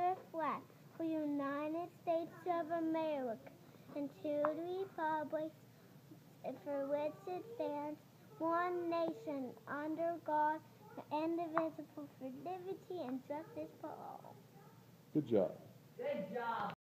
the flag of the United States of America and to the republic for which it stands, one nation, under God, indivisible, for liberty and justice for all. Good job.